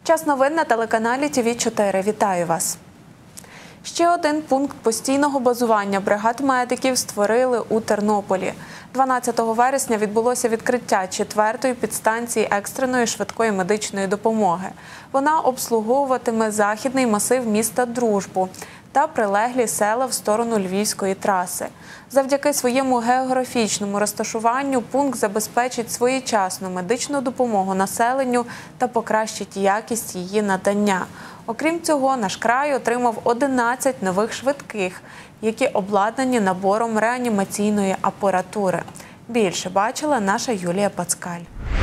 Час новин на телеканалі ТВ4. Вітаю вас. Ще один пункт постійного базування бригад медиків створили у Тернополі. 12 вересня відбулося відкриття 4-ї підстанції екстреної швидкої медичної допомоги. Вона обслуговуватиме західний масив міста Дружбу та прилеглі села в сторону Львівської траси. Завдяки своєму географічному розташуванню пункт забезпечить своєчасну медичну допомогу населенню та покращить якість її надання. Окрім цього, наш край отримав 11 нових швидких, які обладнані набором реанімаційної апаратури. Більше бачила наша Юлія Пацкаль.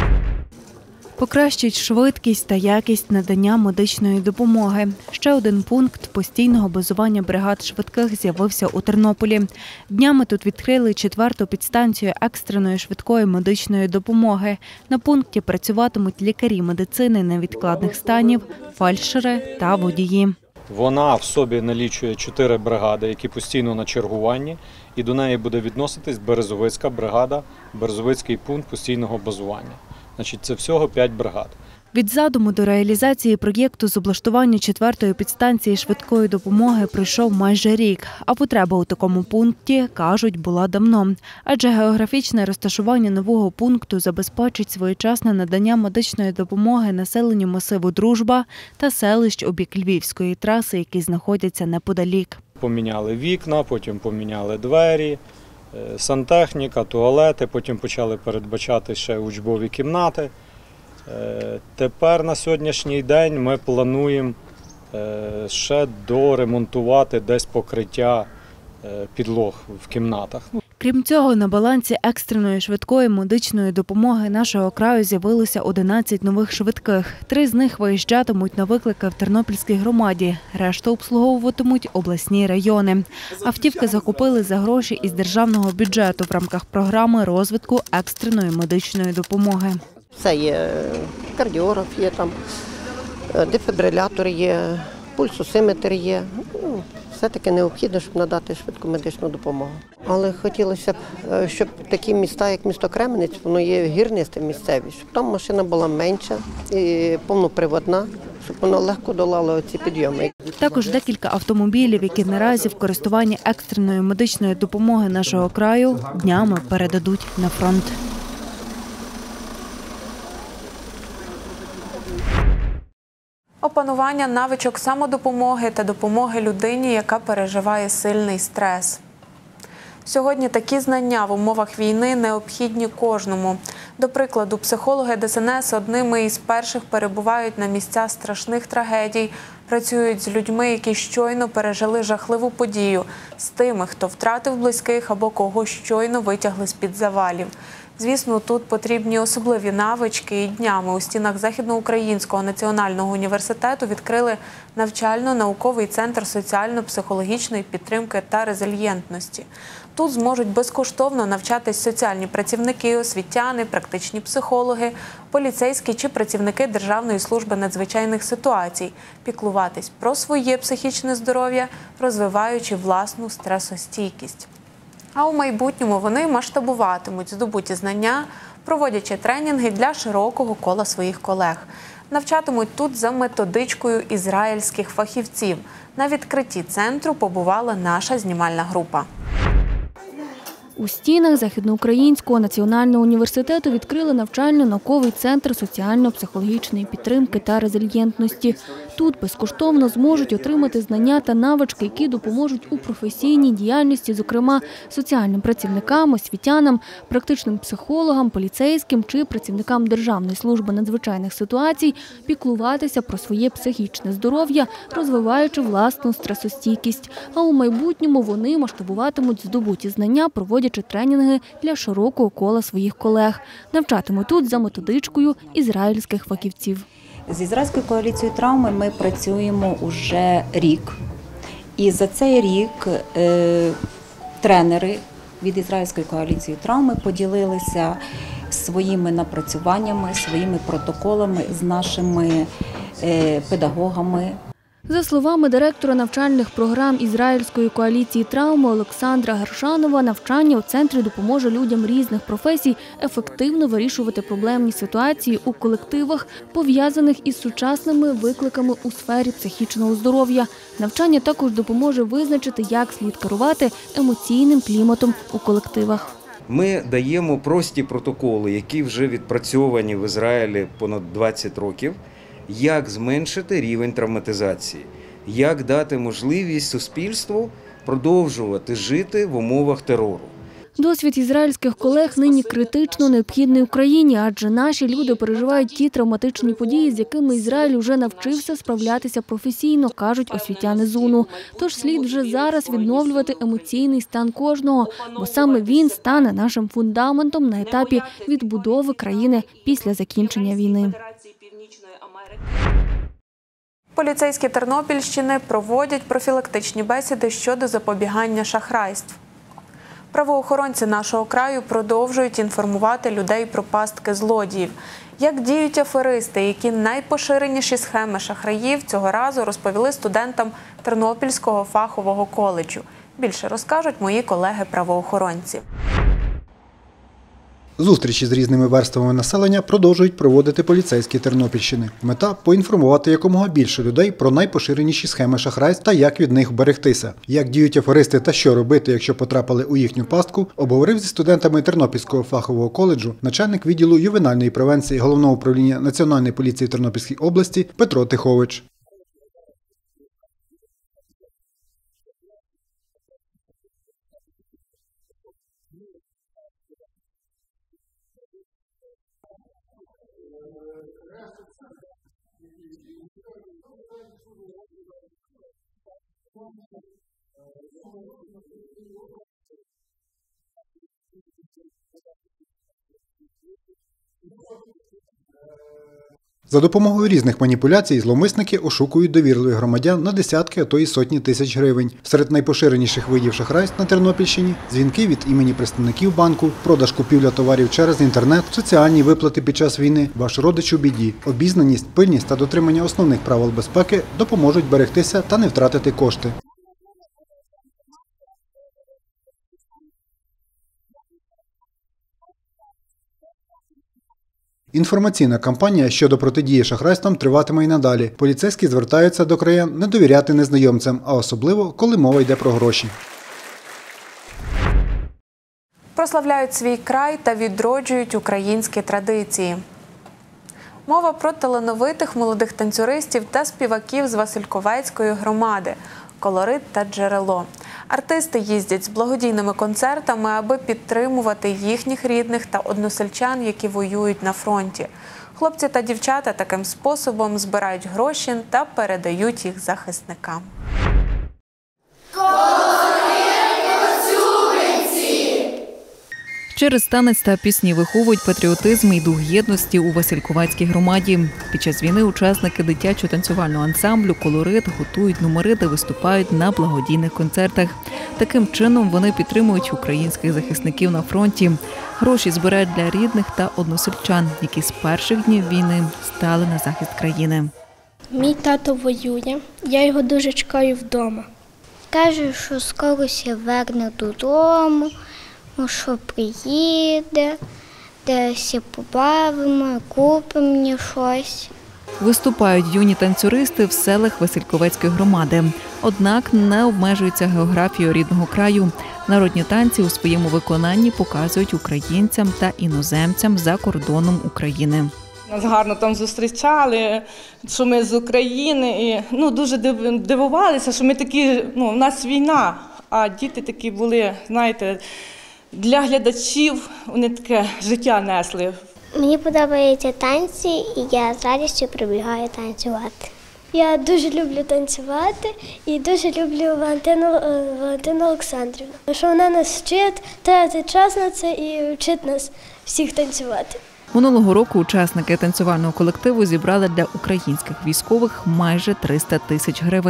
Покращить швидкість та якість надання медичної допомоги. Ще один пункт постійного базування бригад швидких з'явився у Тернополі. Днями тут відкрили 4-ту підстанцію екстреної швидкої медичної допомоги. На пункті працюватимуть лікарі медицини невідкладних станів, фельдшери та водії. Вона в собі налічує 4 бригади, які постійно на чергуванні, і до неї буде відноситись Березовицька бригада, Березовицький пункт постійного базування. Це всього 5 бригад. Від задуму до реалізації проєкту з облаштування 4-ї підстанції швидкої допомоги пройшов майже рік. А потреба у такому пункті, кажуть, була давно. Адже географічне розташування нового пункту забезпечить своєчасне надання медичної допомоги населенню масиву Дружба та селищ у бік Львівської траси, які знаходяться неподалік. Поміняли вікна, потім поміняли двері, сантехніка, туалети, потім почали передбачати ще учбові кімнати. Тепер на сьогоднішній день ми плануємо ще доремонтувати десь покриття підлог в кімнатах. Крім цього, на балансі екстреної швидкої медичної допомоги нашого краю з'явилося 11 нових швидких. 3 з них виїжджатимуть на виклики в Тернопільській громаді, решту обслуговуватимуть обласні райони. Автівки закупили за гроші із державного бюджету в рамках програми розвитку екстреної медичної допомоги. Це є кардіограф, є там, дефібрилятор є, пульсосиметр є. Все-таки необхідно, щоб надати швидку медичну допомогу. Але хотілося б, щоб такі міста, як місто Кременець, воно є гірнисте місцевість, щоб там машина була менша і повноприводна, щоб вона легко долала ці підйоми. Також декілька автомобілів, які наразі в користуванні екстреної медичної допомоги нашого краю, днями передадуть на фронт. Опанування навичок самодопомоги та допомоги людині, яка переживає сильний стрес. Сьогодні такі знання в умовах війни необхідні кожному. До прикладу, психологи ДСНС одними із перших перебувають на місцях страшних трагедій, працюють з людьми, які щойно пережили жахливу подію, з тими, хто втратив близьких або кого щойно витягли з-під завалів. Звісно, тут потрібні особливі навички, і днями у стінах Західноукраїнського національного університету відкрили навчально-науковий центр соціально-психологічної підтримки та резильєнтності. Тут зможуть безкоштовно навчатись соціальні працівники, освітяни, практичні психологи, поліцейські чи працівники Державної служби надзвичайних ситуацій, піклуватись про своє психічне здоров'я, розвиваючи власну стресостійкість. А у майбутньому вони масштабуватимуть здобуті знання, проводячи тренінги для широкого кола своїх колег. Навчатимуть тут за методичкою ізраїльських фахівців. На відкритті центру побувала наша знімальна група. У стінах Західноукраїнського національного університету відкрили навчально-науковий центр соціально-психологічної підтримки та резильєнтності. Тут безкоштовно зможуть отримати знання та навички, які допоможуть у професійній діяльності, зокрема соціальним працівникам, освітянам, практичним психологам, поліцейським чи працівникам Державної служби надзвичайних ситуацій піклуватися про своє психічне здоров'я, розвиваючи власну стресостійкість. А у майбутньому вони масштабуватимуть здобуті знання, проводячи тренінги для широкого кола своїх колег. Навчатимуть тут за методичкою ізраїльських фахівців. З Ізраїльською коаліцією травми ми працюємо уже рік. І за цей рік тренери від Ізраїльської коаліції травми поділилися своїми напрацюваннями, своїми протоколами з нашими педагогами. За словами директора навчальних програм Ізраїльської коаліції травми Олександра Гершанова, навчання у центрі допоможе людям різних професій ефективно вирішувати проблемні ситуації у колективах, пов'язаних із сучасними викликами у сфері психічного здоров'я. Навчання також допоможе визначити, як слід керувати емоційним кліматом у колективах. Ми даємо прості протоколи, які вже відпрацьовані в Ізраїлі понад 20 років, як зменшити рівень травматизації, як дати можливість суспільству продовжувати жити в умовах терору. Досвід ізраїльських колег нині критично необхідний Україні, адже наші люди переживають ті травматичні події, з якими Ізраїль уже навчився справлятися професійно, кажуть освітяни ЗУНу. Тож слід вже зараз відновлювати емоційний стан кожного, бо саме він стане нашим фундаментом на етапі відбудови країни після закінчення війни. Поліцейські Тернопільщини проводять профілактичні бесіди щодо запобігання шахрайств. Правоохоронці нашого краю продовжують інформувати людей про пастки злодіїв. Як діють аферисти, які найпоширеніші схеми шахраїв цього разу розповіли студентам Тернопільського фахового коледжу. Більше розкажуть мої колеги-правоохоронці. Зустрічі з різними верствами населення продовжують проводити поліцейські Тернопільщини. Мета – поінформувати якомога більше людей про найпоширеніші схеми шахрайств та як від них вберегтися. Як діють аферисти та що робити, якщо потрапили у їхню пастку, обговорив зі студентами Тернопільського фахового коледжу начальник відділу ювенальної превенції Головного управління Національної поліції Тернопільської області Петро Тихович. За допомогою різних маніпуляцій зловмисники ошукують довірливих громадян на десятки, а то й сотні тисяч гривень. Серед найпоширеніших видів шахрайств на Тернопільщині – дзвінки від імені представників банку, продаж купівля товарів через інтернет, соціальні виплати під час війни, ваш родич у біді. Обізнаність, пильність та дотримання основних правил безпеки допоможуть берегтися та не втратити кошти. Інформаційна кампанія щодо протидії шахрайствам триватиме й надалі. Поліцейські звертаються до краян не довіряти незнайомцям, а особливо, коли мова йде про гроші. Прославляють свій край та відроджують українські традиції. Мова про талановитих молодих танцюристів та співаків з Васильковецької громади «Колорит» та «Джерело». Артисти їздять з благодійними концертами, аби підтримувати їхніх рідних та односельчан, які воюють на фронті. Хлопці та дівчата таким способом збирають гроші та передають їх захисникам. Через танець та пісні виховують патріотизм і дух єдності у Васильковецькій громаді. Під час війни учасники дитячого танцювального ансамблю «Колорит» готують номери та виступають на благодійних концертах. Таким чином вони підтримують українських захисників на фронті. Гроші збирають для рідних та односельчан, які з перших днів війни стали на захист країни. Мій тато воює, я його дуже чекаю вдома. Каже, що скоро я верне додому, що приїде, десь побавимо, купимо мені щось. Виступають юні танцюристи в селах Васильковецької громади. Однак не обмежуються географією рідного краю. Народні танці у своєму виконанні показують українцям та іноземцям за кордоном України. Нас гарно там зустрічали, що ми з України. І, дуже дивувалися, що ми такі, у нас війна, а діти такі були, знаєте, для глядачів вони таке життя несли. Мені подобаються танці, і я з радістю прибігаю танцювати. Я дуже люблю танцювати і дуже люблю Валентину Олександрівну. Що вона нас вчить, тратить час на це і вчить нас всіх танцювати. Минулого року учасники танцювального колективу зібрали для українських військових майже 300 тисяч гривень.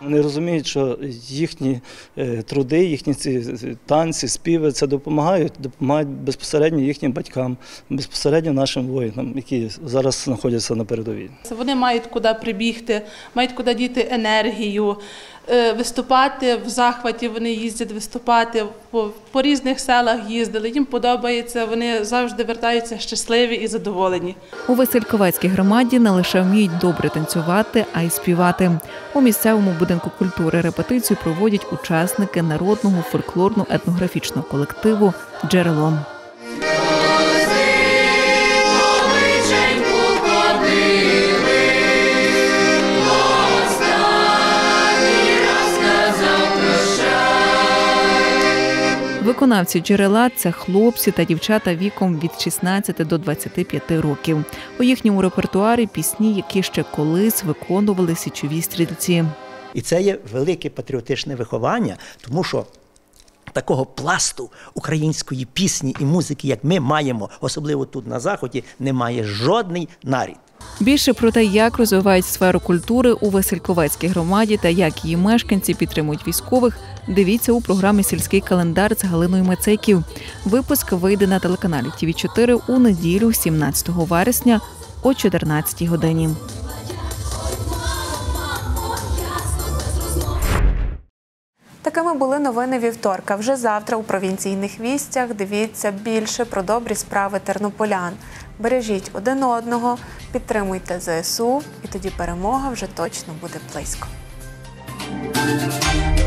Вони розуміють, що їхні труди, їхні ці танці, співи – це допомагають безпосередньо їхнім батькам, безпосередньо нашим воїнам, які зараз знаходяться на передовій. Вони мають куди прибігти, мають куди діти енергію, виступати в захваті, вони їздять виступати, по різних селах їздили, їм подобається, вони завжди вертаються щасливі і задоволені. У Васильковецькій громаді не лише вміють добре танцювати, а й співати. У місцевому будинку культури репетицію проводять учасники народного фольклорно-етнографічного колективу «Джерело». Виконавці «Джерела» – це хлопці та дівчата віком від 16 до 25 років. У їхньому репертуарі пісні, які ще колись виконували січові стрільці. І це є велике патріотичне виховання, тому що такого пласту української пісні і музики, як ми маємо, особливо тут на Заході, немає жодний нарід. Більше про те, як розвивають сферу культури у Васильковецькій громаді та як її мешканці підтримують військових, дивіться у програмі «Сільський календар» з Галиною Мацейків. Випуск вийде на телеканалі ТВ4 у неділю, 17 вересня о 14 годині. Такими були новини вівторка. Вже завтра у провінційних вістях дивіться більше про добрі справи тернополян. Бережіть один одного, підтримуйте ЗСУ, і тоді перемога вже точно буде близько.